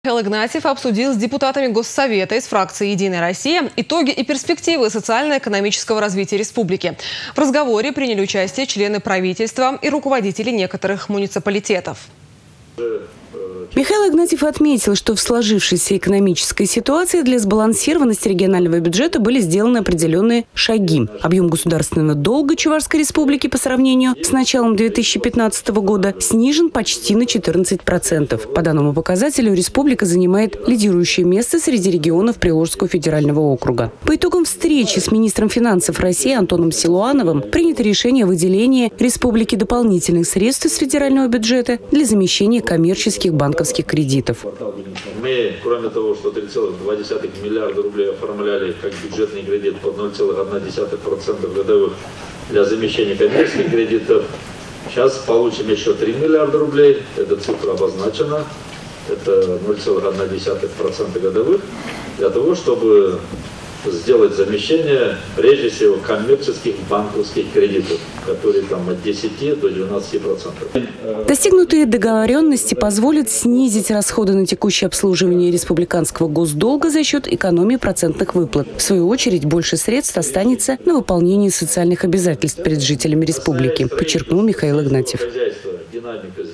Михаил Игнатьев обсудил с депутатами Госсовета из фракции «Единая Россия» итоги и перспективы социально-экономического развития республики. В разговоре приняли участие члены правительства и руководители некоторых муниципалитетов. Михаил Игнатьев отметил, что в сложившейся экономической ситуации для сбалансированности регионального бюджета были сделаны определенные шаги. Объем государственного долга Чувашской республики по сравнению с началом 2015 года снижен почти на 14%. По данному показателю республика занимает лидирующее место среди регионов Приволжского федерального округа. По итогам встречи с министром финансов России Антоном Силуановым принято решение о выделении республике дополнительных средств из федерального бюджета для замещения коммерческих банковских кредитов. Мы, кроме того, что 3,2 миллиарда рублей оформляли как бюджетный кредит под 0,1% годовых для замещения коммерческих кредитов, сейчас получим еще 3 миллиарда рублей. Эта цифра обозначена. Это 0,1% годовых для того, чтобы сделать замещение, прежде всего, коммерческих банковских кредитов, которые там от 10 до 12%. Достигнутые договоренности позволят снизить расходы на текущее обслуживание республиканского госдолга за счет экономии процентных выплат. В свою очередь, больше средств останется на выполнение социальных обязательств перед жителями республики, подчеркнул Михаил Игнатьев. Динамика